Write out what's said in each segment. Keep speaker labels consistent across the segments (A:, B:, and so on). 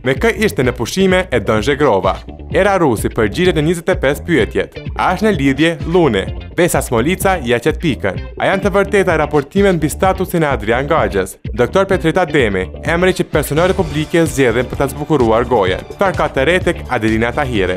A: Me kë ishte në pushime e Don Zhegrova. Era rusi përgjigjet në 25 pyetjet. A është në lidhje Luni? Vesa Smolica ja qet pikën. A janë të vërteta raportimet mbi statusin e Adrian Gaxhës? Doktor Petrita Demi, emri që personale publike zgjedhin për ta zbukuruar gojen. Çfarë ka të re tek Adelina Tahiri?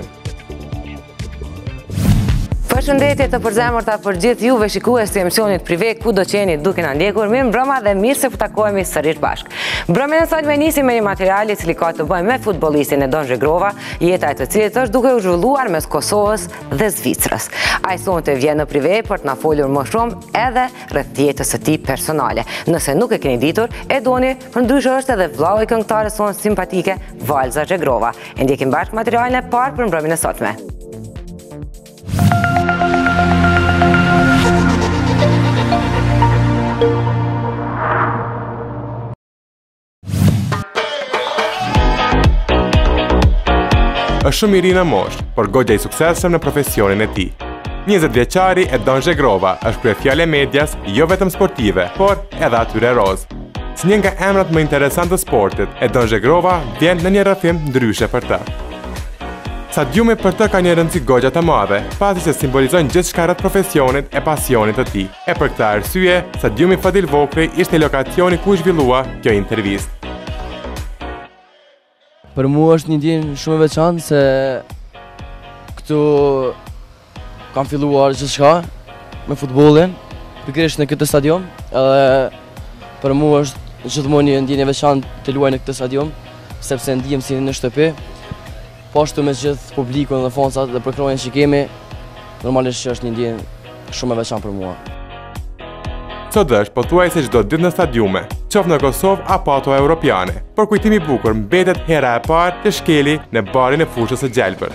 B: Përshëndetje të përzemërta për gjithë juve shikues të emisionit prive ku do qeni duke na ndjekur. Mirë mbrëma dhe mirë se takohemi sërish bashk. Mbrëmjen e sotme nisim me një material i cili ka të bëjë me futbollistin e Don Zhegrova, jeta e të cilit është duke u zhvilluar mes Kosovës dhe Zvicrës. Ai sonte vjen në prive për të na folur më shumë edhe rreth jetës së tij personale. Nëse nuk e keni ditur, e doni, përndryshe është edhe vllau i këngëtares sonë simpatike Valza Zhegrova. E ndjekim bashkë materialin e parë për mbrëmjen e sotme.
A: Është shumë i ri në moshë, por goxha i suksesshëm në profesionin e tij. 20 vjeçari e Don Zhegrova është kryefjalë e medias, jo vetëm sportive, por edhe atyre roz. Si një nga emrat më interesantë të sportit, e Don Zhegrova vjen në një rrëfim ndryshe për të. Stadiumi për të ka një rëndësi goxha të madhe, pasi se simbolizon gjithçka rreth profesionit e pasionit të tij. E për këtë arsye, stadiumi Fadil Vokri ishte lokacioni ku zhvillua kjo intervistë.
C: Për mua është një ndjenjë shumë e veçantë se këtu kam filluar gjithçka me futbollin, pikërisht në këtë stadium, edhe për mua është gjithmonë një ndjenjë e veçantë të luaj në këtë stadium, sepse ndihem si në shtëpi. Po ashtu me gjithë publikun dhe fansat dhe përkrojën që kemi, normalisht që është një ndjenjë shumë e veçantë për mua.
A: Sot është pothuajse çdo ditë në stadiume, qoftë në Kosovë apo ato europiane, por kujtimi i bukur mbetet hera e parë të shkeli në barin e fushës së Gjelbër.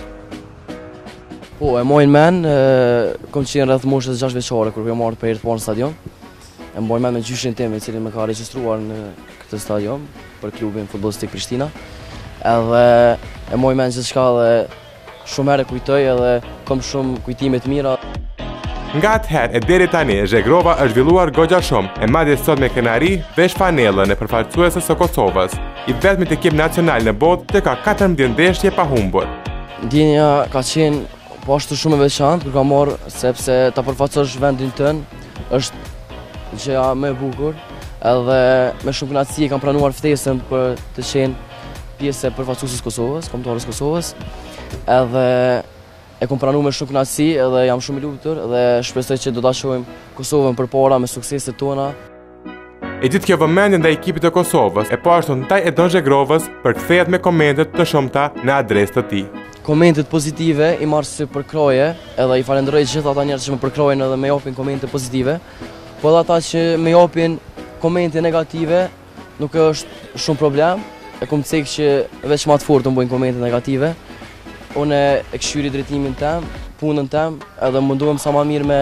C: Po, e mojnë men, kom qenë rreth moshës 6 vjeçare kur kam marrë për herë të parë në stadion. E mojnë men me gjyshin tim i cili më ka regjistruar në këtë stadion për klubin futbollistik Prishtina. Edhe e mojnë men gjithçka dhe shumë herë kujtoj edhe kam shumë kujtime të mira.
A: Nga atëherë e deri tani, Zhegrova është zhvilluar goxha shumë, e madje sot me kënaqëri vesh fanellën e përfaqësuesës së Kosovës, i vetmi ekip nacional në botë që ka 14 ndeshje pa humbur.
C: Ndjenja ka qenë po ashtu shumë e veçantë kur kam marrë, sepse ta përfaqësosh vendin tënd është gjëja më e bukur, edhe me shumë kënaqësi kam pranuar ftesën për të qenë pjesë e përfaqësuesës Kosovës, kombëtarës Kosovës, edhe e kom pranuar me shumë kënaqësi edhe jam shumë i lumtur dhe shpresoj që do ta shohim Kosovën përpara me sukseset tona.
A: E gjithë kjo vëmendje ndaj ekipit të Kosovës e po ashtu ndaj e Don Zhegrovës përkthehet me komentet të shumta në adresë të tij.
C: Komentet pozitive i marr si përkroje edhe i falenderoj gjithë ata njerëz që më përkrojnë edhe më japin komente pozitive, po edhe ata që më japin komente negative nuk është shumë problem. E kom cek që veç më të fortë të mbojnë komente negative. Unë e këshyri drejtimin tem, punën tem, edhe munduhem sa ma mirë me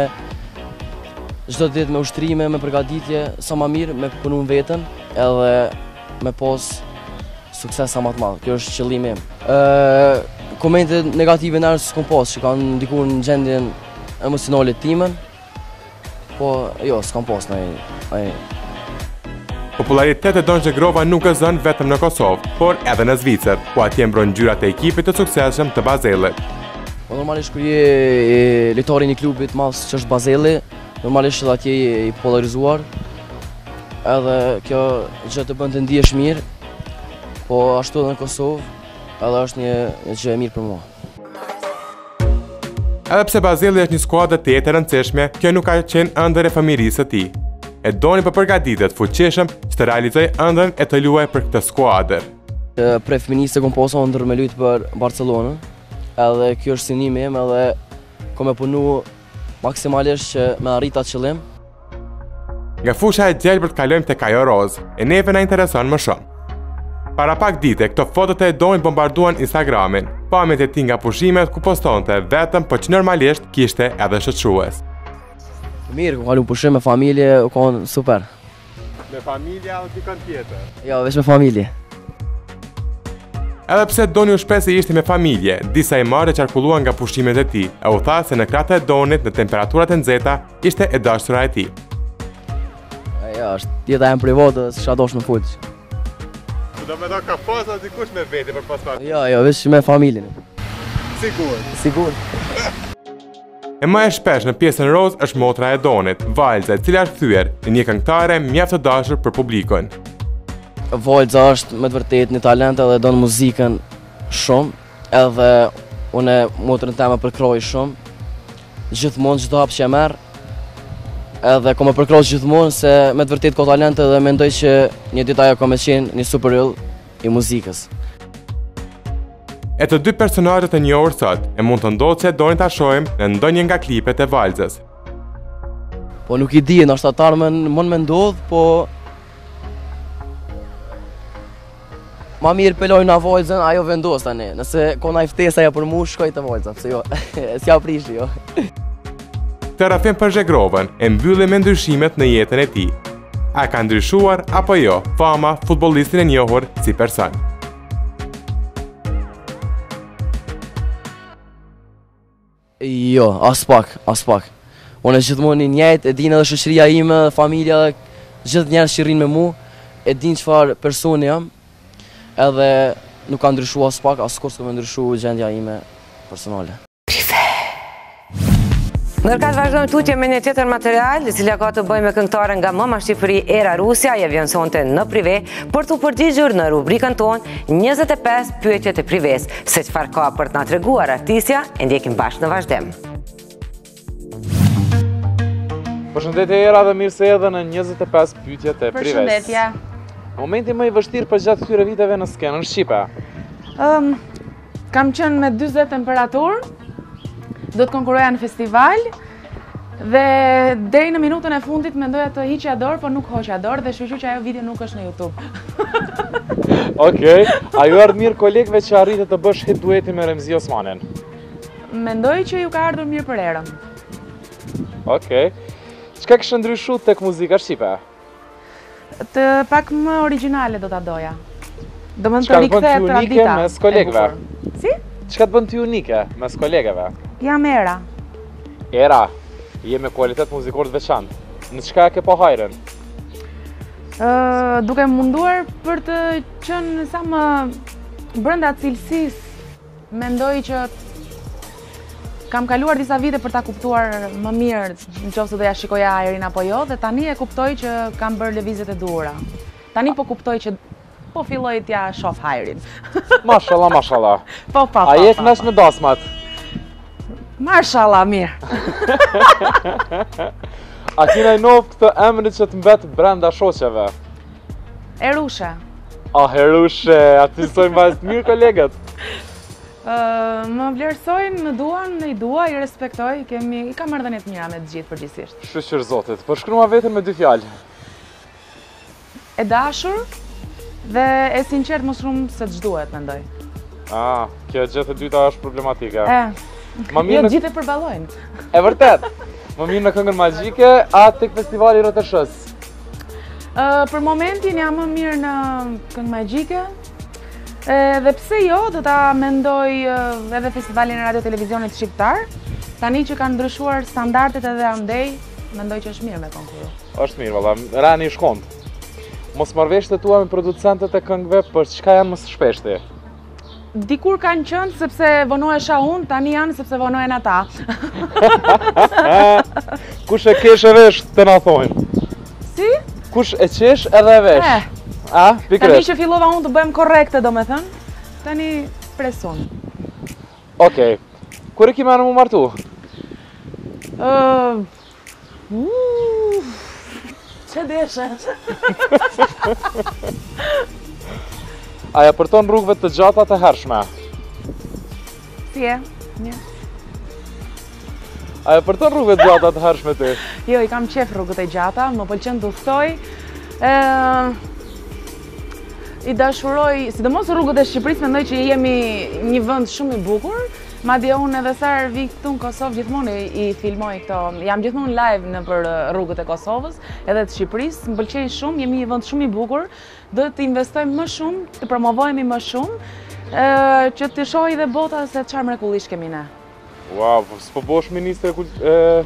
C: çdo ditë me ushtrime, me përgatitje, sa ma mirë me punu në vetën, edhe me pas sukses sa ma të madh. Kjo është qëllimi im. Komente negative nërës s'kom pas, që kanë ndikuar në gjendjen emocionale timen, po jo, s'kom pas në
A: Populariteti e Don Zhegrova nuk e zën vetëm në Kosovë, por edhe në Zvicër, ku atje mbron ngjyrat e ekipit të suksesshëm të Bazellit.
C: Po normalisht kur je lojtari i një klubi të madh që është Bazelli, normalisht edhe atje je i polarizuar. Edhe kjo gjë të bën të ndihesh mirë, po ashtu edhe në Kosovë, edhe është një gjë e mirë për mua.
A: Edhe pse Bazelli është një skuadër të jetë e rëndësishme, kjo nuk ka qenë ëndër e familjesë së tij. E doni për përgatitet fuqishëm që të realizoj ëndrën e të luaj për këtë skuadër.
C: Prej fëminisë kom pasur ëndër me luajt për Barcelonën, edhe kjo është synimi im edhe kom e punu maksimalisht që me arrit atë qëllim.
A: Nga fusha e Gjelbërt kalojmë tek ajo roz, e neve na intereson më shumë. Para pak dite, këto fotot e Donit bombarduan Instagramin, pamjet e tij nga pushimet ku postonte vetëm, po që normalisht kishte edhe shoqërues.
C: Mirë, ku kalu pushim me familje, u konë super.
A: Me familje apo dikon tjetër?
C: Jo, veç me familje.
A: Edhe pse Doni u shpreh se ishte me familje, disa imazhe qarkulluan nga pushimet e tij, e u tha se në krahët e Donit në temperaturat e nxehta ishte e dashura e tij.
C: Ja, është jeta jem private, s'ka dosh më fut.
A: do me do ka pas o dikush me veti për pas pak.
C: Jo, veç me familjen.
A: Sigur.
C: Sigur.
A: E më e shpesh në pjesën roz është motra e Donit, Valza, e cila është kthyer në një këngëtare mjaft të dashur për publikun.
C: Valza është me të vërtetë një talent edhe don muzikën shumë, edhe unë motrën time përkroj shumë. Gjithmonë çdo hap që e merr, edhe ko më përkroj gjithmonë se me të vërtetë ka talent edhe mendoj që një ditë ajo ka me qenë një superyll i muzikës.
A: E të dy personazhet e njohur sot e mund të ndodhë që doni ta shohim në ndonjë nga klipet e Valzës.
C: Po nuk i di, ndoshta tarmën mund me ndodh, po ma mirë peloj na Valzën, ajo vendos tani. Nëse ka ndonjë ftesë ajo për mua, shkoj te Valza, pse jo? S'ja prish jo.
A: Këtë rafim për Zhegrovën e mbylli me ndryshimet në jetën e tij. A ka ndryshuar apo jo fama futbollistin e njohur si person?
C: Jo, as pak. Unë gjithmonë i njëjtë, e din edhe shoqëria ime, familja, gjithë njerëz që rrinë me mua, e din çfarë personi jam, edhe nuk ka ndryshuar as pak, as kur s'ka ndryshuar gjendja ime personale.
B: Ndërka të vazhdojmë tutje me një tjetër material, i cila ka të bëjë me këngëtaren nga mama Shqipëri Era Rusja, je vjen sonte në prive, për të përgjigjur në rubrikën tonë 25 pyetjet e prives, se çfarë ka për të na treguar artistja, e ndjekim bashkë në vazhdim.
D: Përshëndetje Era dhe mirë se erdhe në 25 pyetjet e prives.
E: Përshëndetje.
D: Momenti më i vështirë për gjatë këtyre viteve në skenën shqipe.
E: Kam qenë me 40 temperaturë. Do të konkuroja në festival dhe deri në minutën e fundit mendoja të hiqja dorë, por nuk hoqja dorë dhe shqyqy që ajo video nuk është në YouTube.
D: Okej, a ju ardhë mirë kolegëve që arritë të bësh hit dueti me Remzi Osmanin?
E: Mendoj që ju ka ardhur mirë për erën.
D: Okej. Çka kishte ndryshuar tek muzika shqipe?
E: Të pak më origjinale do ta doja. Do më
D: Çka
E: të
D: të bën ty
E: rikthehet
D: unike
E: tradita.
D: mes kolegëve?
E: Si?
D: Çka të bën ty unike mes kolegëve?
E: Jam Era.
D: Era, je me kualitet muzikor të veçantë. Në çka e ke pa hajrën?
E: Duke munduar për të qenë sa më brenda cilësisë, mendoj që kam kaluar disa vite për ta kuptuar më mirë nëse do ja shikoja ajrin apo jo, dhe tani e kuptoj që kam bërë lëvizjet e duhura. Tani po kuptoj që po filloj t'ja shoh hajrin.
D: Mashallah, mashallah.
E: Po.
D: A je kënaq në dasmat?
E: Mashallah, mirë.
D: A kina i novë këtë emrit që të mbet brenda shoqeve?
E: Erushe.
D: A herushe, aty sojnë vazhë mirë kolegët?
E: Më vlerësojnë, më duan, i dua, i respektoj, i kam marrëdhënie të mira me të gjithë përgjithsisht.
D: Shqyr zotit, përshkrua vetën me 2 fjalë.
E: E dashur dhe e sinqert më shumë se ç'duhet, mendoj.
D: Kjo gjë e dyta është problematike.
E: Jo, gjithë e përballojnë.
D: E vërtet. Më mirë në këngën magjike, a tek festivali RTS-s?
E: Për momentin jam më mirë në këngë magjike. Dhe pse jo, do ta mendoj edhe festivalin e radio televizionit shqiptar. Tani që kanë ndryshuar standardet edhe andej, mendoj që është mirë me konkuru.
D: Është mirë, valla, rani i shkont. Mos marrëveshjet e tua me producentët e këngëve, për çka janë më së shpeshti?
E: Dikur kanë qenë sepse vonohesha unë, tani janë sepse vonohen ata.
D: Kush e kesh e vesh të na thojnë?
E: Si?
D: Kush e qesh edhe e vesh?
E: Tani
D: Pikërisht.
E: që fillova unë të bëjmë korrekte, domethënë, tani presun.
D: Okej. Kur e ki më martu?
E: Që deshe?
D: A ja përton rrugëve të gjata të hershme?
E: Si e? Një.
D: A ja përton rrugëve të gjata të hershme ti?
E: Jo, i kam qef rrugët e gjata, më pëlqen të udhtoj. I dashuroj, sidomos rrugët e Shqipërisë, mendoj që jemi një vend shumë i bukur. Madje unë edhe sa herë vi këtu në Kosovë gjithmonë i filmoj këto. Jam gjithmonë live nëpër rrugët e Kosovës, edhe të Shqipërisë. Më pëlqejnë shumë, jemi një vend shumë i bukur. Do të investojmë më shumë, të promovohemi më shumë, që të shohë edhe bota se çfarë mrekullish kemi ne.
D: Wow, s'po bosh ministre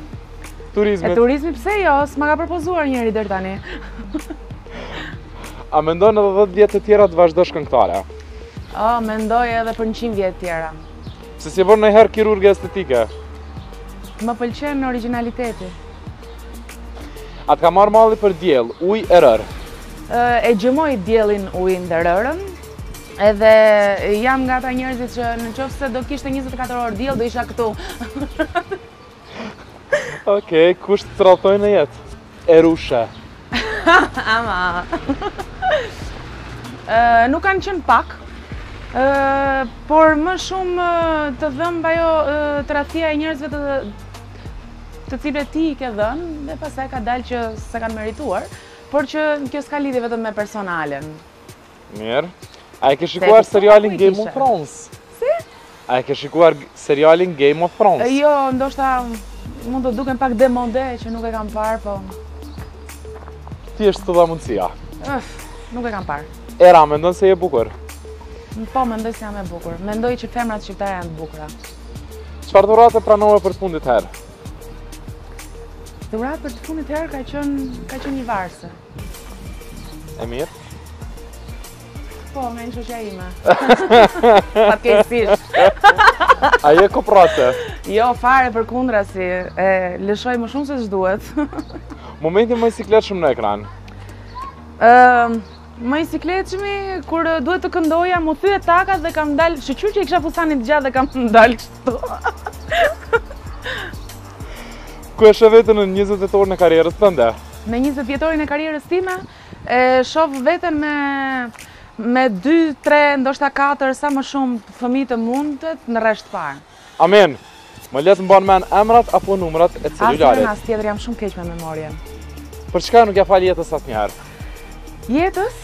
D: turizmit.
E: E turizmi pse jo, s'ma ka propozuar njëri deri tani.
D: A mendon edhe 10 vjet të tjera të vazhdosh këngëtare?
E: Mendoj edhe për 100 vjet tjera.
D: Se si bën ndonjëherë kirurgë estetike?
E: Më pëlqen originaliteti.
D: A të ka marrë malli për diell, ujë e rër?
E: E gjëmoj diellin, ujin dhe rërën, edhe jam nga ata njerëzit që në qoftë se do kishte 24 orë diell, do isha këtu.
D: Okej, kush të tradhtojnë në jetë? Erusha.
E: Ama. Nuk kanë qenë pak, por më shumë të dhëmb ajo tradhtia e njerëzve të cilët ti i ke dhënë, dhe pastaj ka dalë që se kanë merituar, por që kjo s'ka lidhje vetëm me personalen.
D: Mirë. A e ke shikuar serialin Game of Thrones?
E: Si?
D: A e ke shikuar serialin Game of Thrones?
E: Jo, ndoshta mund të duken pak demonde që nuk e kam parë, po...
D: Ti është të dha mundësia.
E: Nuk e kam parë.
D: Era, mendon se je bukur?
E: Po, mendoj se jam e bukur. Mendoj që femrat shqiptare janë të bukura.
D: Çfarë dhurate pranove për të fundit herë?
E: Dhuratë për të fundit herë ka qenë një varse.
D: E mirë?
E: Po, me një shoqja ime. Fatkeqësisht.
D: A je koprate?
E: Jo, fare për kundra si, lëshoj më shumë se ç'duhet.
D: Momenti më i sikletshëm në ekran?
E: Më i sikletshmi, kur duhet të këndoja, mu thyet takat dhe kam dalë, shqyr që i kisha fustanin të gjatë dhe kam dalë kështu.
D: Ku e shë vetën në 20 vjetorin e karrierës tënde?
E: Me 20 vjetorin e karrierës time, shoh veten me 2, 3, ndoshta 4, sa më shumë fëmijë të mundët në rresht parë.
D: Amen. Më le të mban mend emrat apo numrat e celularit.
E: As tjetër jam shumë keq me memorien.
D: Për çka nuk ja fal jetës asnjëherë?
E: Jetës?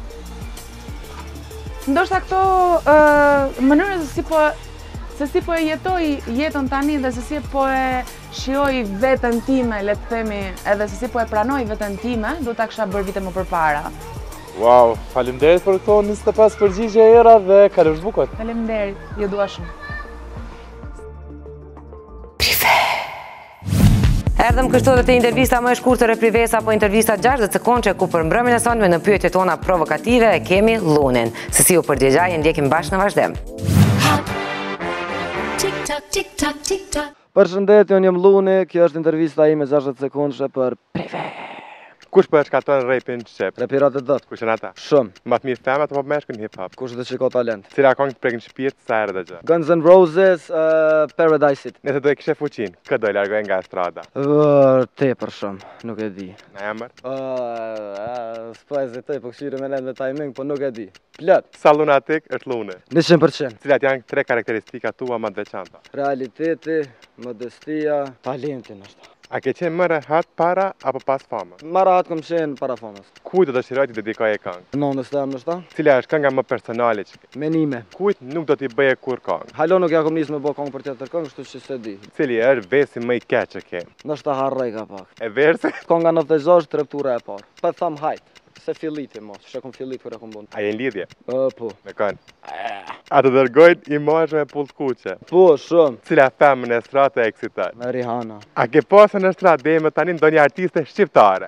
E: Ndoshta këto mënyrë se si po e jetoj jetën tani dhe se si po e shijoj veten time, le të themi, edhe se si po e pranoj veten time, do ta kisha bërë vite më përpara.
D: Wow, faleminderit për këto 25 përgjigje era dhe kalosh bukur.
E: Faleminderit, ju dua shumë.
B: Erdhëm kështu dhe të intervista më e shkurtër e Prives apo intervista 60 sekondë ku për mbrëmjen e sonme në pyetjet tona provokative e kemi Lunin. Se si u përgjigjaj e ndjekim bashkë në vazhdim.
C: Përshëndetje, unë jam Luni, kjo është intervista ime 60 sekondëshe për Prives.
A: Kush po e shkaton rapin shqip?
C: Rapirat e dot.
A: Kush janë ata?
C: Shumë.
A: Më të mirë femrat apo meshkuj në hip hop?
C: Kush do të shiko talent.
A: Cila këngë të prekin shpirt sa herë dëgjoj?
C: Guns N' Roses, Paradise City.
A: Nëse do e kishe fuqin, kë do e largoj nga estrada?
C: Tepër shumë, nuk e di.
A: Në emër?
C: S'po ezitoj, po këshire me lend me timing, po nuk e di. Plot.
A: Sa lunatik është Luni?
C: 100%.
A: Cilat janë 3 karakteristika tua më të veçanta?
C: Realiteti, modestia, talentin është.
A: A ke qenë më rehat para apo pas famës?
C: Më rahat kom qenë para famës.
A: Kujt do dëshiroj të dedikoj e këngë?
C: Nonës tem nështë ta?
A: Cila është kënga më personale që ke?
C: Menime.
A: Kujt nuk do t'i bëje kur këngë?
C: Halo nuk ja kom nisë me bo këngë për tjetër këngë, shtu që se di.
A: Cili është vesi më i keq që ke?
C: Nështë ta harrej ka pak.
A: E versi?
C: Konga 96, treptura e parë. Pa tham hajt. Se filliti mos, që kom fillit kër e kom bund.
A: A je në lidhje?
C: Po.
A: Me kënë? A të dërgojnë imazhe me pull kuqe?
C: Po, shumë.
A: Cila femën në estratë e eksiton?
C: Me Rihanna.
A: A ke pasur në estratë dhe me tani ndonjë artiste shqiptare?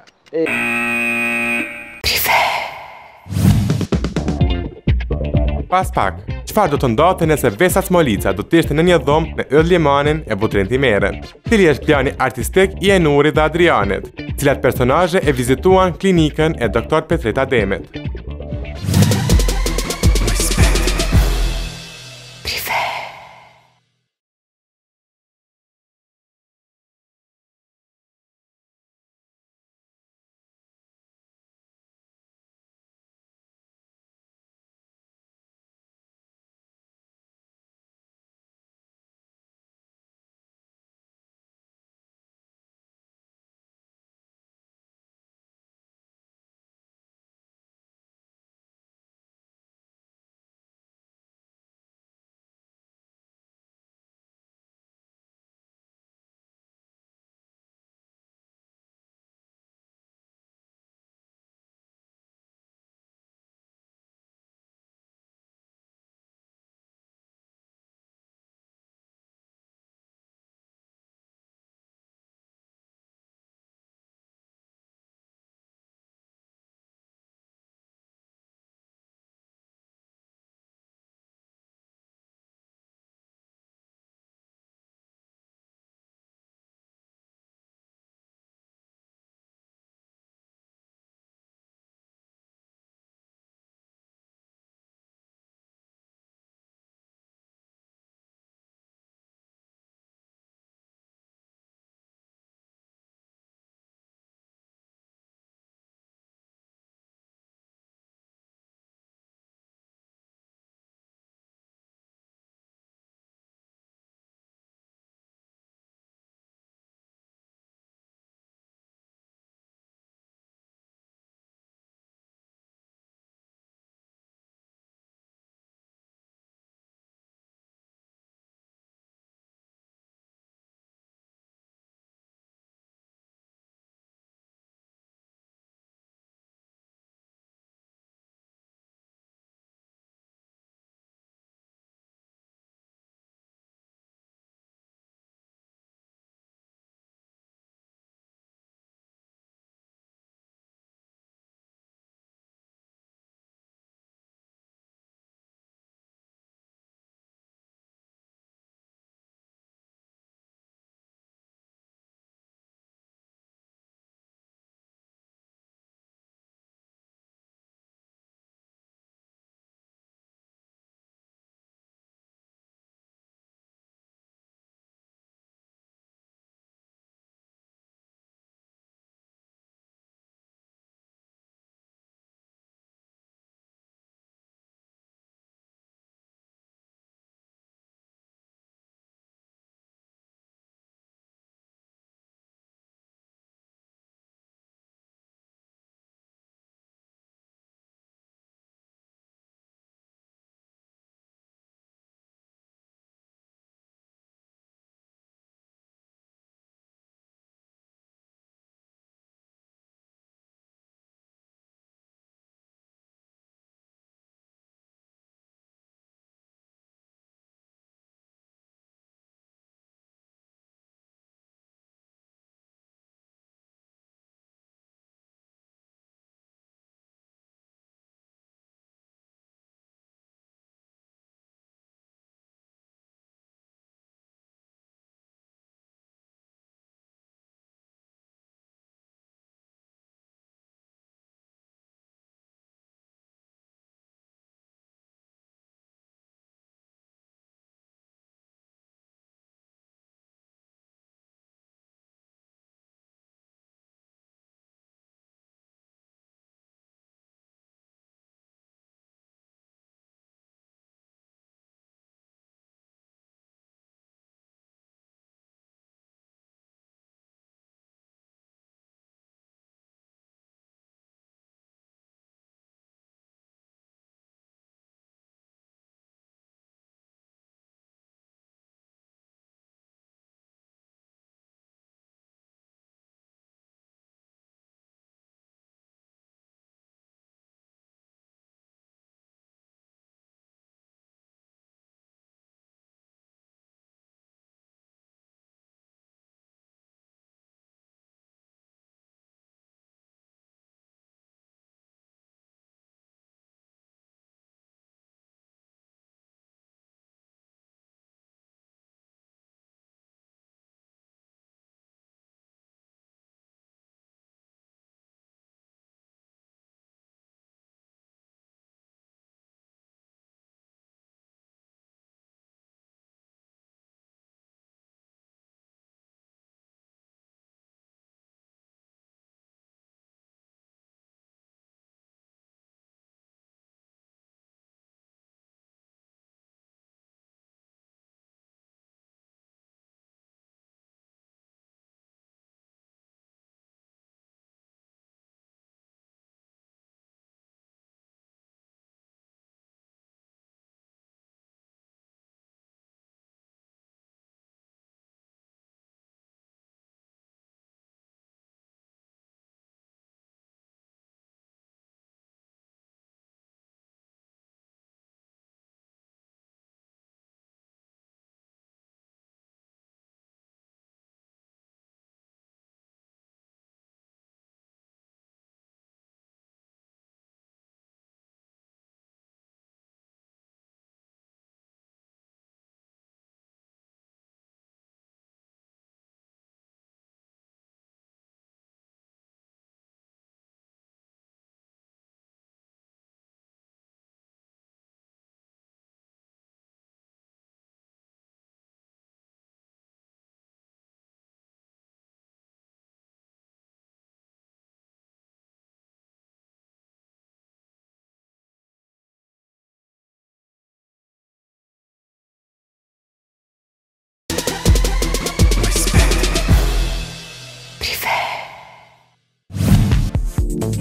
A: Pas pak, çfarë do të ndodhte nëse Vesa Smolica do të ishte në një dhomë me Yll Limanin e Butrin Timerën? Cili është plani artistik i Enurit dhe Adrianit? Cilat personazhe e vizituan klinikën e Dr. Petrit Ademit?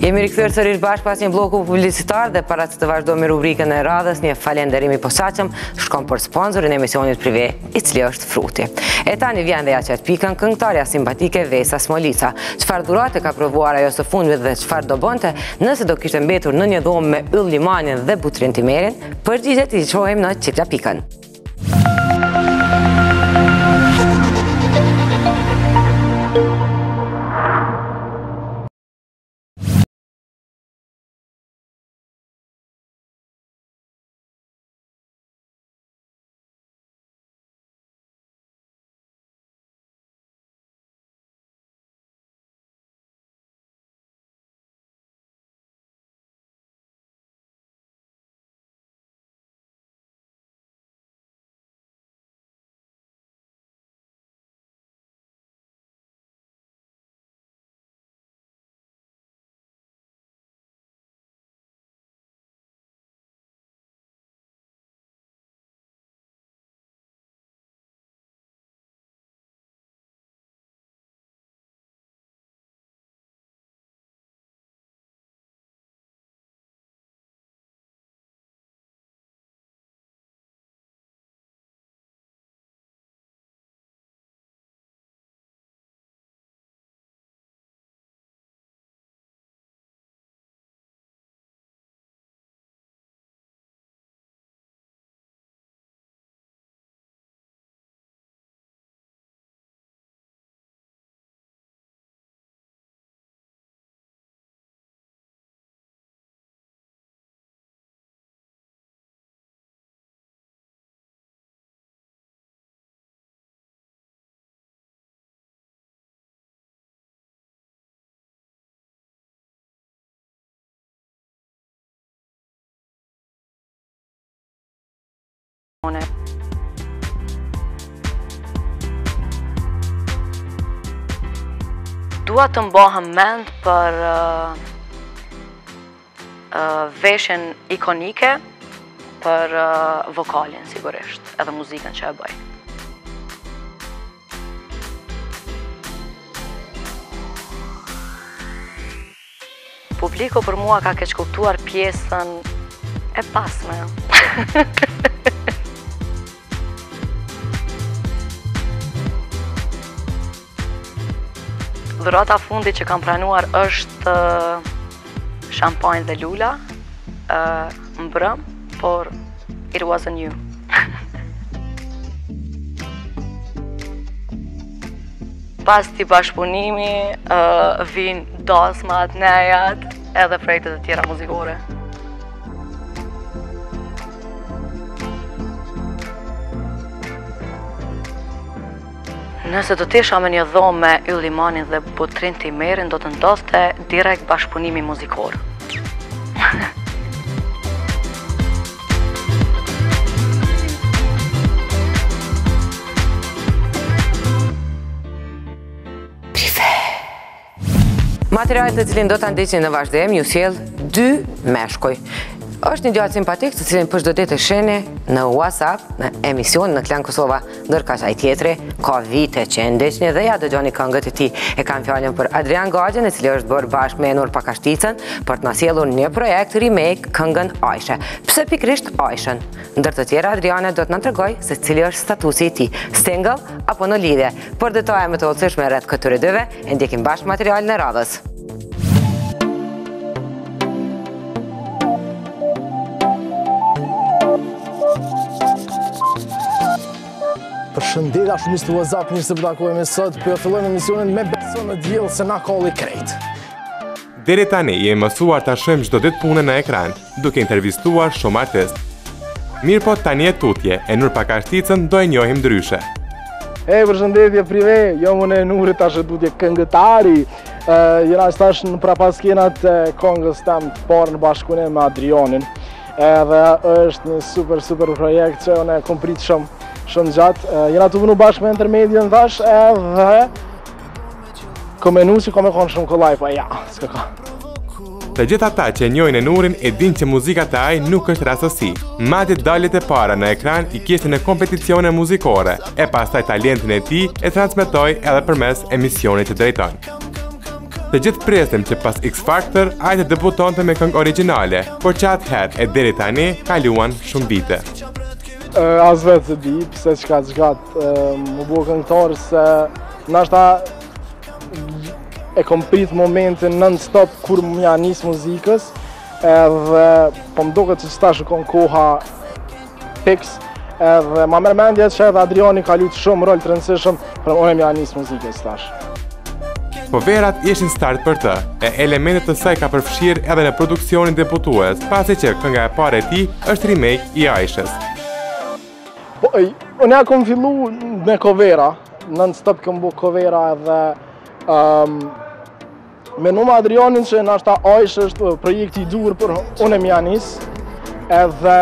B: Jemi rikthyer sërish bashkë pas një bloku publicitar dhe para se të vazhdojmë me rubrikën e radhës, një falënderim i posaçëm shkon për sponsorin e emisionit prive, i cili është Fruti. E tani vjen dhe ja qet pikën këngëtarja simpatike Vesa Smolica. Çfarë dhurate ka provuar ajo së fundit dhe çfarë do bënte nëse do kishte mbetur në një dhomë me Yll Limanin dhe Butrin Timerin? Përgjigjet i shohim në Çikla Pikën.
F: Dua të mbohem mend për veshjen ikonike, për vokalin sigurisht, edhe muzikën që e bëj. Publiku për mua ka keq kuptuar pjesën e pasme. Dhurata fundi që kam pranuar është shampanjë dhe lula, mbrëm, por it wasn't you. Pas ti bashkëpunimi, vinë dasmat, nejat, edhe projektet e tjera muzikore. Nëse do t'isha me një dhomë me Yll Limanin dhe Butrin Timerin, do të ndodhte direkt bashkëpunimi muzikor.
B: Materialet të cilin do të ndiqni në vazhdim ju sjell 2 meshkuj. Është një djalë simpatik të cilin për çdo ditë e shihni në WhatsApp, në emision në Klan Kosova, ndërka ai tjetri ka vite që e ndiqni dhe ja dëgjoni këngët e tij. E kam fjalën për Adrian Gaxhin, i cili është bërë bashkë me Nur Pakashticën për të na sjellur një projekt remake këngën Ajshe. Pse pikrisht Ajshën? Ndër të tjera Adriane do të na tregoj se cili është statusi i tij, single apo në lidhje. Për detaje më të hollësishme rreth këtyre dyve, e ndjekim bashkë materialin e radhës.
G: Përshëndetja shumicë të WhatsApp, mirë se po takohemi sot, po fillojmë emisionin me beson në diell se na kolli krejt.
A: Deri tani jemi mësuar ta shohim çdo ditë punën në ekran, duke intervistuar shumë artistë. Mirë po tani e tutje, e Nur Pakashticën do e njohim ndryshe.
G: Përshëndetje prive, jam unë Nuri tash tutje këngëtari. Jena stash në prapaskenat e këngës tam të parë në bashkëpunim me Adrianin. Edhe është një super projekt që unë kom prit shumë gjatë. Jena të vënu bashkë me Intermedian thash edhe komenu që kom e konë shumë kollaj, po ja, s'ka ka.
A: Të gjithë ata që e njohin e Nurin e din që muzika të ai nuk është rastësi. Madje daljet e para në ekran i kishte në kompeticione muzikore, e pastaj talentin e tij e transmetoi edhe përmes emisionit që drejton. Të gjithë presim që pas X Factor ajtë debutonte me këngë origjinale, por që atëherë e deri tani kaluan shumë vite.
G: As vetë se di, pse qka më bo këngëtar se nashta e kom prit momentin non-stop kur më ja nis muzikës edhe po më duket që qëta shukon koha fix edhe ma merr mendje që edhe Adriani ka luajtur shumë rol të rëndësishëm për unë më ja nis muzikës tash.
A: Po verat ishin start për të, e elementet të saj ka përfshirë edhe në produksionin debutues, pasi që kënga e parë e tij është remake i Aishës.
G: Po, unë ja kom fillu me covera, non-stop kom bu covera edhe me nume Adrianin që nashta Aishë është projekti i dur për unë më ja nis, edhe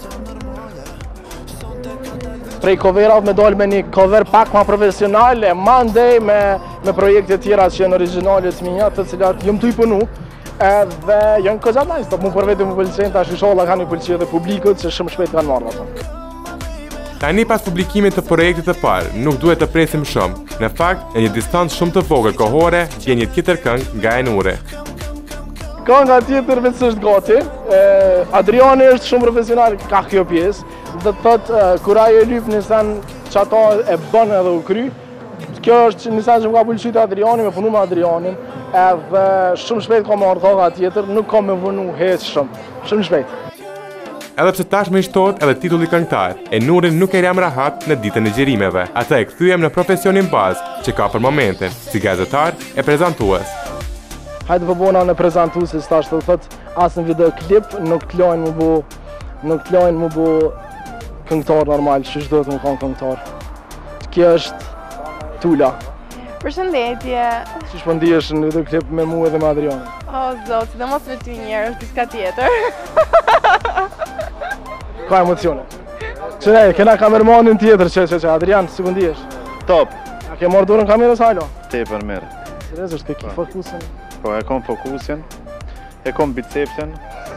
G: prej coverave me dal me një cover pak ma profesionale, ma ndej me projekte tjera që janë originalet minja, të cilat jëmë tu i punu, edhe janë këgja nice, të mu për vetë më pëlqen, tash inshallah kanë i pëlqen dhe publikut që shumë shpejt kanë marrë ato.
A: Tani pas publikimit të projektit të parë, nuk duhet të presim shumë. Në fakt, në një distancë shumë të vogël kohore, vjen një tjetër këngë nga Enure.
G: Kënga tjetër vetë s'është gati, Adriani është shumë profesional ka kjo pjesë, dhe të thotë kur ai e lyp një sen që ata e bën edhe u kry. Kjo është një sen që më ka pëlqyer Adriani, me punu me Adrianin, edhe shumë shpejt ka marrë kënga tjetër, nuk ka me vënu heq shumë shpejt.
A: Edhe pse tashmë shtohet edhe titulli këngëtar, Enurin nuk e ram rahat në ditën e xhirimeve. Atë e kthyem në profesionin bazë që ka për momentin, si gazetar e prezantues.
G: Hajde përbona në prezentuesi, stash të thotë asë në videoklip nuk të lojnë më bu këngëtar normal, që shdo të më kanë këngëtar. Kjo është Tula.
H: Përshëndetje.
G: Që shpëndihesh në videoklip me mu edhe me Adrianin?
H: O, zot, si dhe mos me ty njerë, është diska tjetër.
G: Ka emocione. Që ne, kena kamermanin tjetër që Adrian, si pëndihesh?
I: Top.
G: A ke marrë dorën kamerës halo?
I: Tepër mirë.
G: Serios, është ke ki fokusin?
I: Po, e kom fokusin, e kom bicepsin.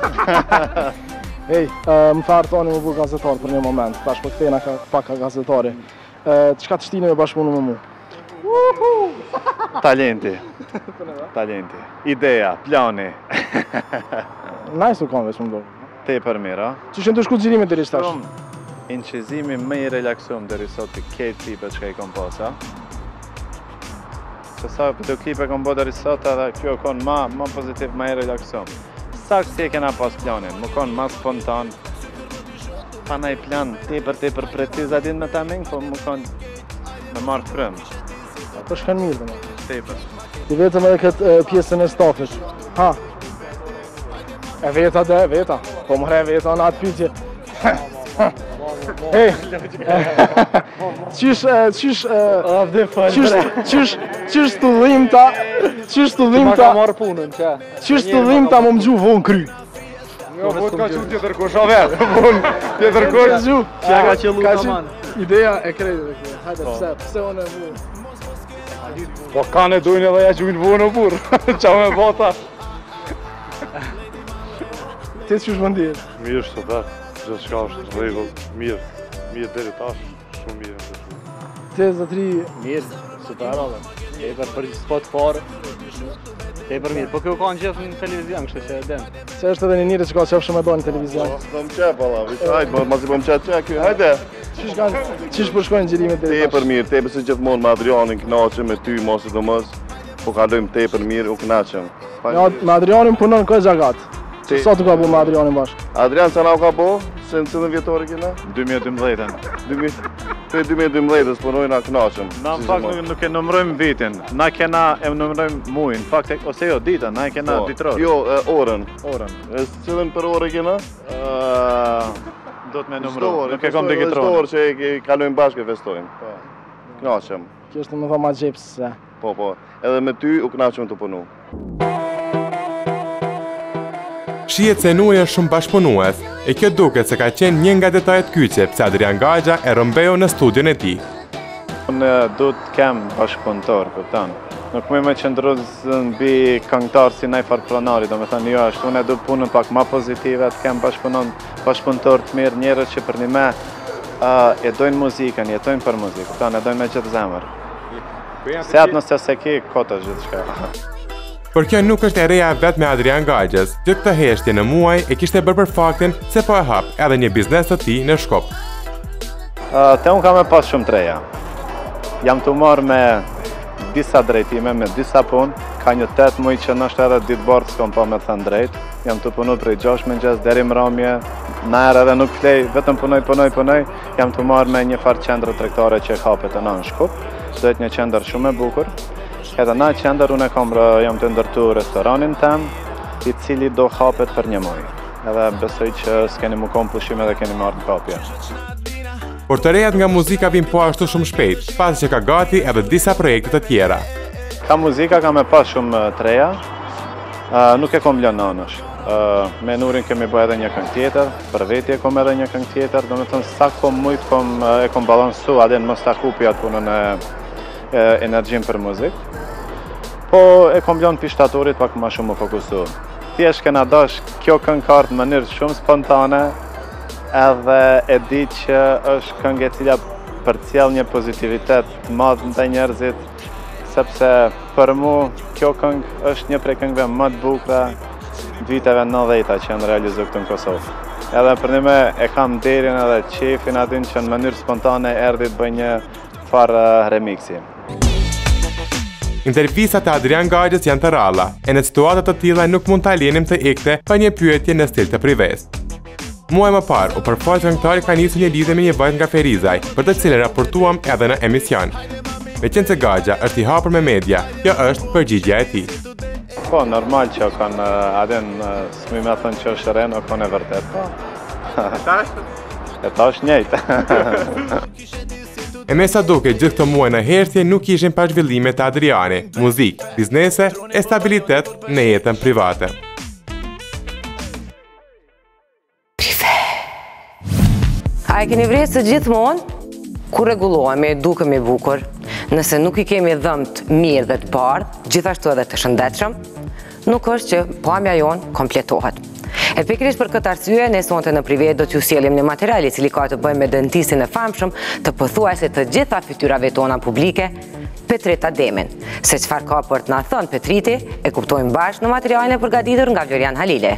G: Ej, më tharë tani më bu gazetar për një moment, tash për këtena pak ka gazetari. Qka të shtini me bashkëpunu me mu?
I: Talenti. Ideja, plani.
G: Nice u kam veç më do.
I: Tepër mirë, a?
G: Që shënë të shku të gjirimet deri shtash?
I: Inqizimi më i relaksum deri sot të ketë klipe që ka i kom posa. Që sa videoklipe kom bo deri sot edhe kjo konë ma pozitiv, ma i relaksum. Sakt si e kena pas planin, më konë ma spontan. Pa na i plan tepër preciz, a din me ta mingë, po më konë me marrë frëm.
G: Ato shkanë mirë dhe me.
I: Tepër.
G: Ti vetëm edhe këtë pjesën e stafit. Ha? E veta dhe, veta. Po më hre veta në atë pytje. Hey, qysh studhimta
D: ka marrë punën, që?
G: Qysh studhimta më gju vonë kry?
D: Jo, vot ka që tjetër kush, a vetë, tjetër kush.
G: Gju,
C: Që ka qëllu të manë.
G: Ideja e krejtë dhe kjo, hajde pse unë e vu?
D: Po kanë e dojnë edhe ja gjujnë vonë o burë, qa me bota.
G: Ti qysh më ndihesh?
J: Mirë sot, gjithë shka është regull, mirë deri tash, shumë mirë.
G: Ti zotri...
C: Mirë, super edhe. Tepër për spot farë. Tepër mirë, po kjo ka në gjithë në televizion, kështë që e den.
G: Që është edhe një njëri që ka qefë shumë e dojnë në televizion.
I: Po më qep, alla, hajde, ma si po më qep, hajde.
G: Qish përshkojnë gjirimet deri tash?
I: Tepër mirë, tepër se gjithmonë me Adrianin knaqem, me ty, mos e do mos. Po kalojmë tepër mirë, u knaqem.
G: Me Adrianin punon këj gjagat. Sa të ka bu me Adrianin bashkë?
I: Adrian sa na u ka bo? Se në cilën vjetori kena?
J: 2012.
I: Prej 2012-ës punojnë a knaqem.
J: Na në fakt nuk e nëmrojmë vitin, na kena e nëmrojmë mujnë, në fakt, ose jo dita, na e kena ditror.
I: Jo, orën.
J: Orën.
I: E cilën për orë kena?
J: Do të me nëmrojmë, nuk e kom digitronë.
I: Shtorë që e kalojmë bashkë e festojmë. Knaqem.
G: Kjo është më tha ma gjepës se.
I: Po, edhe me ty u knaqem të punu.
A: Shihet se Enuri është shumë bashkëpunues, e kjo duket se ka qenë një nga detajet kyçe pse Adrian Gaxha e rrëmbeu në studion e tij.
J: Unë du të kem bashkëpunëtor, kupton. Nuk më qëndru mbi këngëtar si naj farpronari, do me thënë jo ashtu, unë du punën pak ma pozitive, të kem bashkëpunëtor të mirë, njerëz që për një me e dojnë muzikën, jetojnë për muzikë, kupton, e dojnë me gjithë zemër. Se atë nëse se ki, kota gjithë shka.
A: Por kjo nuk është e reja vetë me Adrian Gagjës, që këtë heshtje në muaj e kishte bërë për faktin se po e hap edhe një biznes të tij në Shkup.
J: Te unë kam e pas shumë të reja. Jam të marrë me disa drejtime, me disa punë, ka një 8 muaj që nështë edhe ditë bordë s'kom pa me thënë drejt. Jam të punu prej 6 mëngjes deri mramje, në erë edhe nuk flej, vetëm punoj. Jam të marrë me një farë qendrë tregtare që hapet e në Shkup. Duhet një qendër shumë e bukur. Edhe na qendër unë jam të ndërtu restoranin tem, i cili do hapet për një muaj. Edhe besoj që s'keni mu kom pushime dhe keni marrë në kapje.
A: Por të rejat nga muzika vin po ashtu shumë shpejt, pas që ka gati edhe disa projekte të tjera.
J: Ka muzika kam e pas shumë të reja, nuk e kom lënë anësh. Me Nurin kemi bëj edhe një këngë tjetër, për veti e kom edhe një këngë tjetër, do me thënë sa kom mujtë e kom balansu, adin mos ta kupi atë punën e energjim për muzikë. Po e kom lënë pishtatorit pak ma shumë më fokusu. Thjesht kena dash kjo këngë ka ardhur në mënyrë shumë spontane, edhe e di që është këngë e cila përcjell një pozitivitet të madh ndaj njerëzit, sepse për mu kjo këngë është një prej këngëve më të bukura të viteve 90-ta që janë realizuar këtu në Kosovë. Edhe për një me e kam derin edhe qefin atin që në mënyrë spontane erdhi të bëj një farë remixi.
A: Intervistat e Adrian Gagjës janë të ralla, e në situatat të tilla nuk mund ta lenim të ikte pa një pyetje në stil të prives. Muaj më parë, u përfaqë këngëtari ka nisur një lidhje me një vajzë nga Ferizaj, për të cilën raportuam edhe në emision. Me qenë se Gagja është i hapur me media, kjo është përgjigjja e tij.
J: Po, normal që kanë adin s'mi me thënë që është rrenë, o kanë e vërtet, po. E ta është njëjtë.
A: E me sa duke gjithë të muaj në heshtje nuk ishin pa zhvillimet të Adriani, muzikë, biznese e stabilitet në jetën private.
B: A e keni vresë të gjithmonë, ku regullohemi, dukemi bukur, nëse nuk i kemi dhëmt mirë dhe të bardhë, gjithashtu edhe të shëndetshëm, nuk është që pamja jonë kompletohet. E pikërisht për këtë arsye, ne sonte në privet do t'ju sjellim një material i cili ka të bëjë me dentisin e famshëm të pothuajse të gjitha fytyrave tona publike, Petrit Ademin. Se çfarë ka për të na thënë Petriti, e kuptojmë bashkë në materialin e përgatitur nga Florian Halile.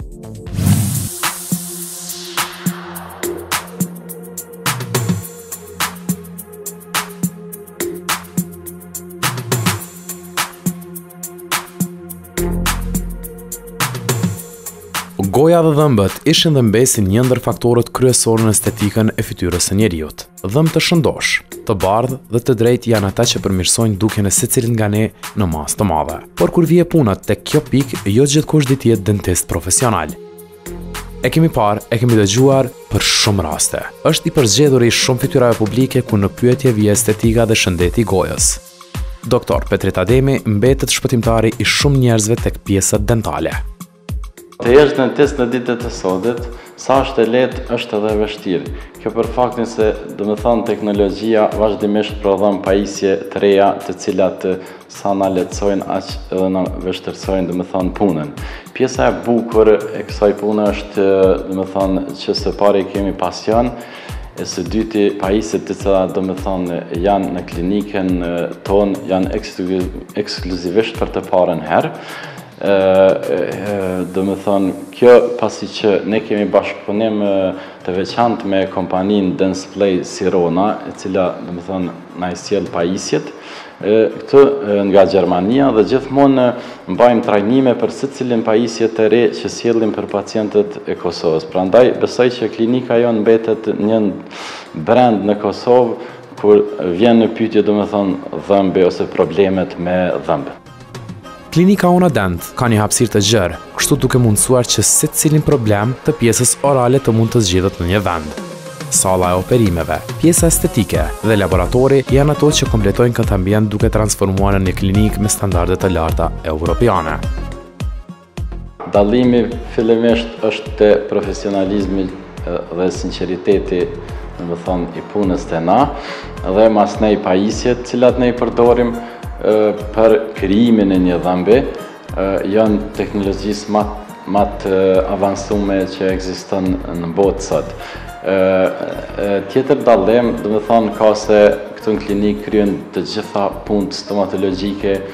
K: Goja dhe dhëmbët ishin dhe mbesin një ndër faktorët kryesorë në estetikën e fytyrës së njeriut. Dhëmbë të shëndosh, të bardhë dhe të drejtë janë ata që përmirësojnë dukjen e secilit nga ne në masë të madhe. Por kur vije puna tek kjo pikë, jo gjithkusht di të jetë dentist profesional. E kemi parë, e kemi dëgjuar për shumë raste. Është i përzgjedhur i shumë fytyrave publike ku në pyetje vije estetika dhe shëndeti i gojës. Doktor Petrit Ademi mbetet shpëtimtari i shumë njerëzve tek pjesët dentale.
L: Të jesh dentist në ditët e sodit, sa është e lehtë, është edhe vështirë. Kjo për faktin se, do me thonë, teknologjia vazhdimisht prodhon pajisje të reja, të cilat sa na lehtësojnë, aq edhe na vështirësojnë, do me thonë, punën. Pjesa e bukur e kësaj pune është, do me thonë, që së pari kemi pasion, e së dyti pajisjet të cilat, do me thonë, janë në klinikën tonë, janë ekskluzivisht për të parën herë. Do me thonë, kjo pasi që ne kemi bashkëpunim të veçantë me kompaninë Dentsply Sirona, e cila, do me thonë, na i sjell pajisjet, këtë nga Gjermania dhe gjithmonë mbajmë trajnime për secilin pajisje të re që sjellim për pacientët e Kosovës. Prandaj besoj që klinika jonë mbetet një brand në Kosovë kur vjen në pyetje, do me thonë, dhëmbe ose problemet me dhëmbe.
K: Klinika Ona Dent ka një hapësirë të gjerë, kështu duke mundësuar që secilin problem të pjesës orale të mund të zgjidhet në një vend. Salla e operimeve, pjesa estetike dhe laboratori janë ato që kompletojnë këtë ambient duke transformuar në një klinikë me standarde të larta europiane.
L: Dallimi fillimisht është te profesionalizmi dhe sinqeriteti, do të thonë, i punës të na, dhe mas ne i pajisjet cilat ne i përdorim për krijimin e një dhëmbe, janë teknologjisë më të avancume që ekziston në botë sot. Tjetër dallim, do të thonë, ka se këtu në klinikë kryen të gjitha punët stomatologjike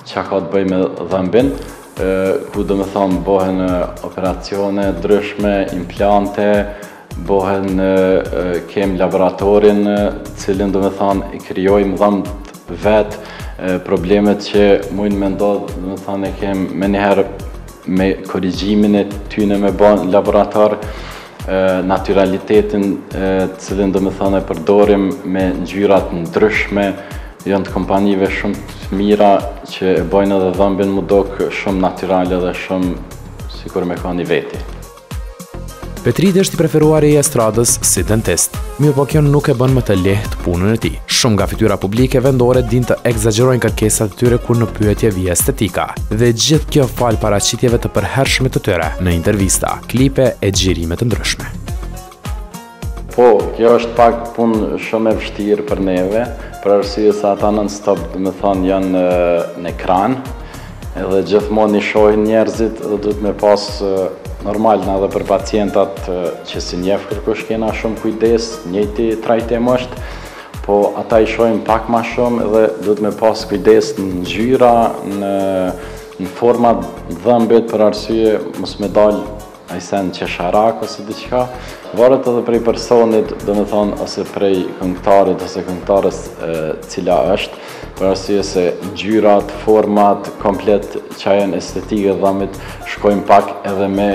L: që ka të bëj me dhëmbin, ku do me thonë bëhen operacione ndryshme, implante, bëhen kem laboratorin, cilin do me thonë i kryojmë dhëmbët vetë, problemet që mujnë me ndodhë, do me thonë e kem me njëherë me korrigjimin e tyne me bënë laborator, naturalitetin cilin do me thonë e përdorim me ngjyrat ndryshme, janë të kompanive shumë të mira që e bojnë edhe dhëmbin më dok shumë naturale dhe shumë sikur me ka një veti.
K: Petriti është i preferuari i estradës si dentist, mirë po kjo nuk e bën më të lehtë punën e tij. Shumë nga fytyra publike vendore din të egzagjerojnë kërkesat e tyre kur në pyetje vije estetika, dhe gjithë kjo fal paraqitjeve të përhershme të tyre në intervista, klipe e xhirime të ndryshme.
L: Po, kjo është pak punë shumë e vështirë për neve, për arsye se ata non-stop, do me thonë, janë në ekran, edhe gjithmonë i shohin njerëzit dhe duhet me pas normal në edhe për pacientat që si njeh kërkush kena shumë kujdes, njëjti trajtim është, po ata i shohin pak ma shumë edhe duhet me pas kujdes në ngjyra, në format dhëmbit për arsye mos me dalë ajsen qesharak ose diqka, varet edhe prej personit, do me thonë, ose prej këngëtarit ose këngëtarës cila është, për arsye se ngjyrat, format, komplet qajën estetike dhëmbit shkojnë pak edhe me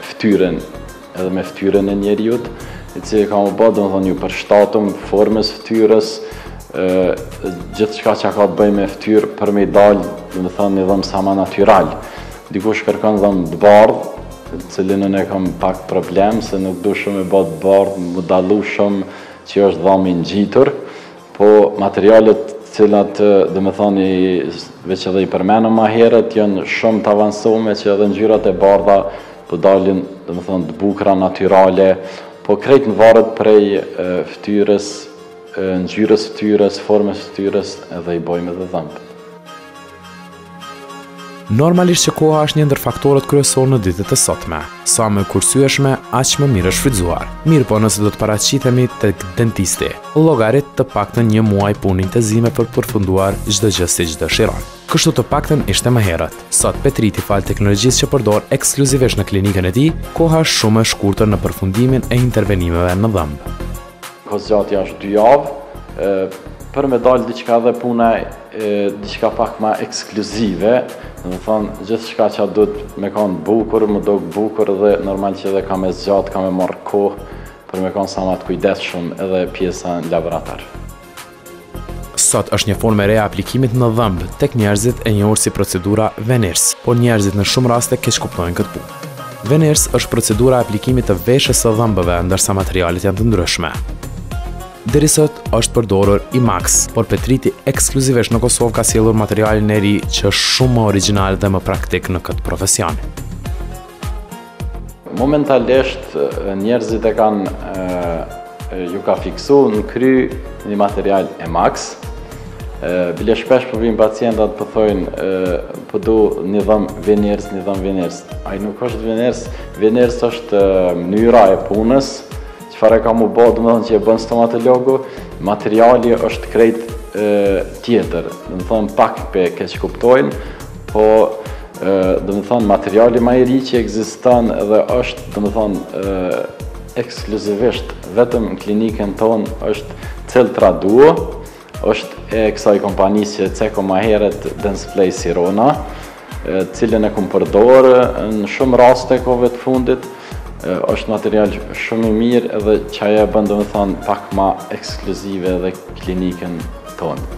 L: ftyrën e njeriut, i cili ka më bë, do me thonë, ju përshtatëm formës ftyrës, gjithë shka që ka të bëj me ftyrë për me i dalë, do me thonë, një dhëmë sa ma natural. Dikush kërkon dhëmë të bardhë, cilin unë e kam pak problem, se nuk du shumë e bëtë bardhë, më dalu shumë që është dhëmë i ngjitur, po materialet cilat, dhe me thoni, veç edhe i përmenëm ma herët, janë shumë të avansume që edhe ngjyrat e bardha po dalin, dhe me thonë, të bukra naturale, po krejt në varet prej ftyrës, ngjyrës ftyrës, formës ftyrës, edhe i bojmë edhe dhëmbë.
K: Normalisht që koha është një ndër faktorët kryesor në ditët e sotme. Sa më kursyeshme, aq më mirë është shfrytzuar. Mirë po nëse do të paraqitemi tek dentisti, llogarit të paktën një muaj punë intenzime për të përfunduar çdo gjë siç dëshiron. Kështu të paktën ishte më herët. Sot Petriti fal teknologjisë që përdor ekskluzivisht në klinikën e tij, koha është shumë e shkurtër në përfundimin e intervenimeve në dhëmbë.
L: Kozgjatja është 2 javë, për me dalë diçka dhe puna diçka pak ma ekskluzive, dhe me thonë, gjithë shka që duhet me kanë bukur, më do bukur dhe normal që edhe ka me zgjatë, ka me marrë kohë për me kanë sa ma të kujdesshëm edhe pjesa në laborator.
K: Sot është një formë e re e aplikimit në dhëmbë tek njerëzit e njohur si procedura Veneers, por njerëzit në shumë raste keq kuptojnë këtë punë. Veneers është procedura e aplikimit të veshjes së dhëmbëve, ndërsa materialet janë të ndryshme. Deri sot është përdorur IMAX, por Petriti ekskluzivisht në Kosovë ka sjellur materialin e ri që është shumë më origjinal dhe më praktik në këtë profesion.
L: Momentalisht njerëzit e kanë ju ka fiksu në kry një material IMAX. Bile shpesh po vinë pacientat po thojnë po du një dhëmë Veneers. Ai nuk është Veneers është mënyra e punës. Çfarë ka mu bë, domethënë që e bën stomatologu, materiali është krejt tjetër, domethënë pak pe keq kuptojnë, po domethënë materiali më i ri që ekziston dhe është domethënë ekskluzivisht vetëm në klinikën tonë është Celtra Duo, është e kësaj kompanisë që ceko më herët Dentsply Sirona, cilën e kam përdor në shumë raste kohëve të fundit. Është material shumë i mirë edhe çaja bën domethënë pak më ekskluzive edhe klinikën tonë.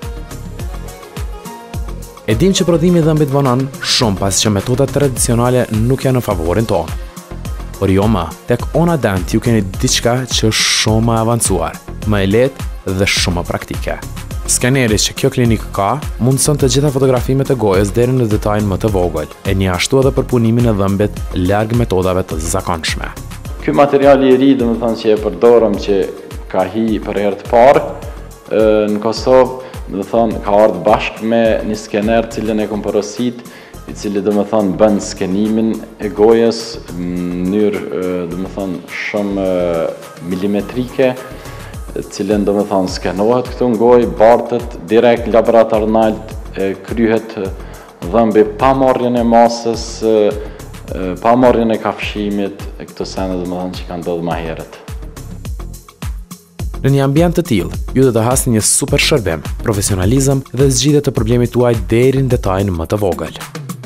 K: E dim që prodhimi i dhëmbit vonon shumë pasi që metodat tradicionale nuk janë në favorin tonë. Por jo më, tek Onadent ju keni diçka që është shumë më avancuar, më e lehtë dhe shumë më praktike. Skaneri që kjo klinikë ka, mundëson të gjitha fotografimet e gojës deri në detajin më të vogël, e një ashtu edhe për punimin e dhëmbit larg metodave të zakonshme.
L: Ky material i ri, domethënë që e përdorëm që ka hi për herë të parë në Kosovë, domethënë ka ardhur bashkë me një skener cilën e kam porosit, i cili domethënë bën skenimin e gojës në mënyrë domethënë shumë milimetrike, cilën domethënë skenohet këtu në gojë, bartet direkt laboratornalt, kryhet dhëmbi pamarrjen e masës, pamarrjen e kafshimit, e këto sende domethënë që kanë ndodhur më herët.
K: Në një ambient të tillë, ju do të hasni një super shërbim, profesionalizëm dhe zgjidhje të problemit tuaj deri në detajin më të vogël.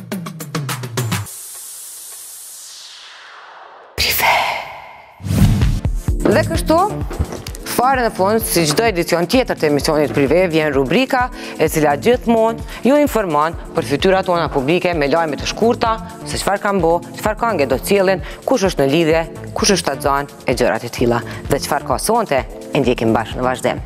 B: Dhe kështu, fare në fund, si çdo edicion tjetër të emisionit prive, vjen rubrika e cila gjithmonë ju informon për fytyrat tona publike me lajme të shkurta, se çfarë kanë bo, çfarë këngë do cilin, kush është në lidhje, kush është shtatzan e gjërat e tilla. Dhe çfarë ka sonte, e ndjekim bashkë në vazhdim.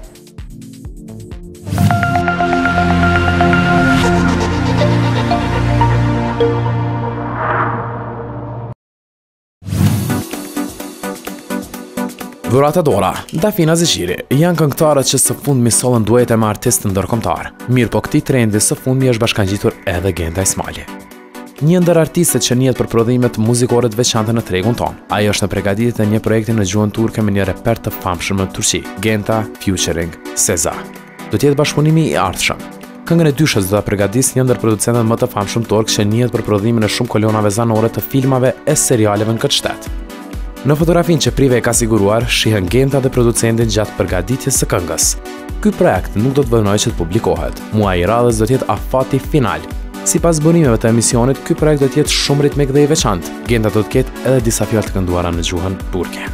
K: Dhurata Dora, Dafina Zeshiri, janë këngëtarët që së fundmi sollën duete me artistë ndërkombëtar. Mirë po këtij trendi së fundmi është bashkangjitur edhe Genta Ismaili. Një ndër artistët që njihet për prodhimet muzikore të veçanta në tregun tonë. Ai është në përgatitje të një projekti në gjuhën turke me një reper të famshëm në Turqi, Genta featuring Seza. Do të jetë bashkëpunimi i ardhshëm. Këngën e dyshës do ta përgatisë një ndër producentët më të famshëm turk që njihet për prodhimin e shumë kolonave zanore të filmave e serialeve në këtë shtet. Në fotografinë që prive e ka siguruar, shihen Genta dhe producentin gjatë përgatitjes së këngës. Ky projekt nuk do të vënojë që të publikohet. Muaji i radhës do të jetë afati final. Sipas zburimeve të emisionit, ky projekt do të jetë shumë ritmik dhe i veçantë. Genta do të ketë edhe disa fjalë të kënduara në gjuhën turke.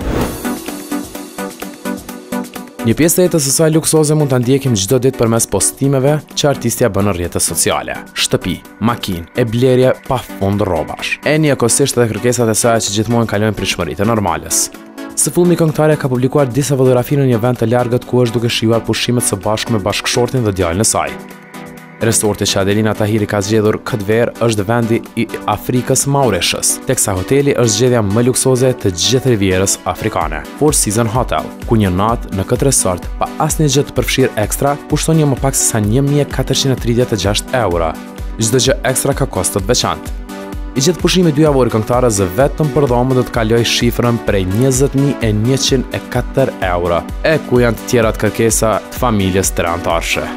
K: Një pjesë të jetës së saj luksoze mund ta ndjekim çdo ditë përmes postimeve që artistja bën në rrjetet sociale. Shtëpi, makinë, e blerje pafund rrobash. E njëkohësisht edhe kërkesat e saj që gjithmonë kalojnë pritshmëritë e normales. Së fundmi këngëtarja ka publikuar disa fotografi në një vend të largët ku është duke shijuar pushimet së bashku me bashkëshortin dhe djalin e saj. Resorti që Adelina Tahiri ka zgjedhur këtë verë është vendi i Afrikës Mauritius, teksa hoteli është zgjedhja më luksoze të gjithë rivierës afrikane, Four Seasons Hotel, ku një natë në këtë resort, pa asnjë gjë të përfshirë ekstra, kushton më pak se sa 1.436 euro. Çdo gjë ekstra ka kosto të veçantë. I gjithë pushimi 2 javori këngëtarës vetëm për dhomë do të kaloj shifrën prej 20.104 euro, e ku janë të tjerat kërkesa të familjes të antarëshe.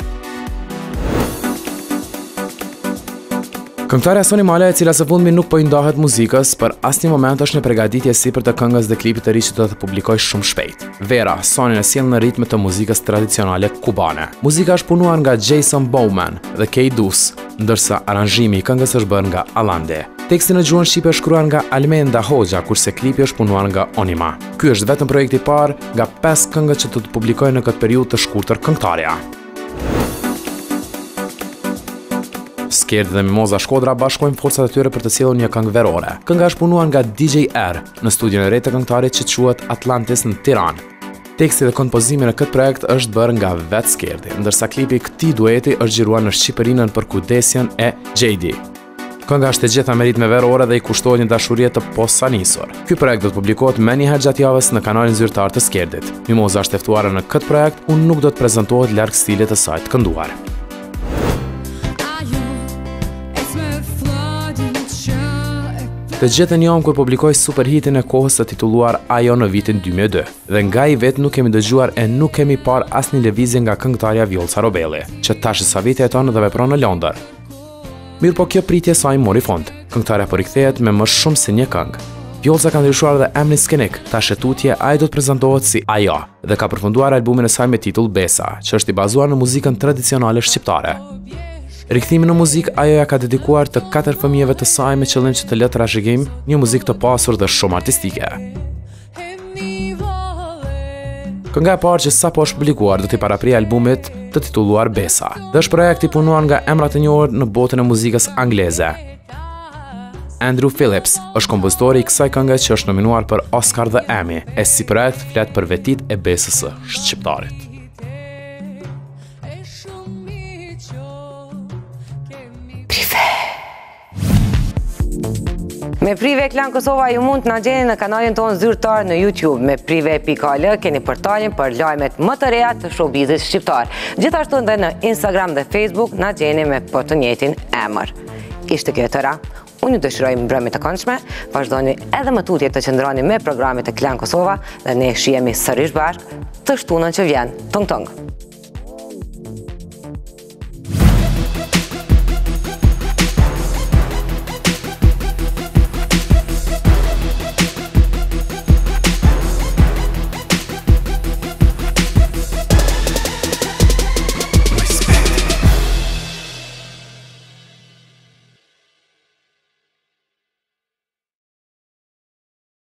K: Këngëtarja Soni Mala, e cila së fundmi nuk po i ndahet muzikës, për asnjë moment është në përgatitje sipër të këngës dhe klipit të ri që do të publikojë shumë shpejt. Vera, Sonin e sjell në ritme të muzikës tradicionale kubane. Muzika është punuar nga Jason Bowman dhe Kay Dus, ndërsa aranzhimi i këngës është bërë nga Alande. Teksti në gjuhën shqipe është shkruar nga Almenda Hoxha, kurse klipi është punuar nga Onima. Ky është vetëm projekti i parë nga 5 këngët që do të publikojnë në këtë periudhë të shkurtër këngëtarja. Skerdi dhe Mimoza Shkodra bashkojnë forcat e tyre për të sjellur një këngë verore. Kënga është punuar nga DJ R në studion e re të këngëtarit që quhet Atlantis në Tiranë. Teksti dhe kompozimi në këtë projekt është bërë nga vetë Skerdi, ndërsa klipi i këtij dueti është xhiruar në Shqipërinë në përkujdesjen e JD. Kënga është e gjitha me ritme verore dhe i kushtohet një dashuri të posanisur. Ky projekt do të publikohet më një herë gjatë javës në kanalin zyrtar të Skerdit. Mimoza është e ftuar në këtë projekt, unë nuk do të prezantohet larg stilit të saj të kënduar. Të gjithë e njohëm kur publikoi superhitin e kohës të titulluar Ajo në vitin 2002, dhe nga i vetë nuk kemi dëgjuar e nuk kemi parë asnjë lëvizje nga këngëtarja Vjollca Robelli, që tash sa vite jeton dhe vepron në Londër. Mirë po kjo pritje saj mori fund. Këngëtarja po rikthehet me më shumë se një këngë. Vjollca ka ndryshuar dhe emrin skenik, tash e tutje ai do të prezantohet si Ajo dhe ka përfunduar albumin e saj me titull Besa, që është i bazuar në muzikën tradicionale shqiptare. Rikthimin në muzikë ajo ja ka dedikuar të 4 fëmijëve të saj me qëllim që të lë trashëgim një muzikë të pasur dhe shumë artistike. Kënga e parë që sapo është publikuar do t'i paraprijë albumit të titulluar Besa, dhe është projekt i punuar nga emra të njohur në botën e muzikës angleze. Andrew Phillips është kompozitori i kësaj këngë që është nominuar për Oscar dhe Emmy, e si projekt flet për vetit e besës së shqiptarit.
B: Me Prive Klan Kosova ju mund të na gjeni në kanalin tonë zyrtar në YouTube me prive.al, keni portalin për lajmet më të reja të showbizit shqiptar. Gjithashtu edhe në Instagram dhe Facebook na gjeni me po të njëjtin emër. Ishte kjo e tëra. Unë ju dëshiroj mbrëmje të këndshme, vazhdoni edhe më tutje të qëndroni me programet e Klan Kosova dhe ne shihemi sërish bashkë të shtunën që vjen. Tung tung.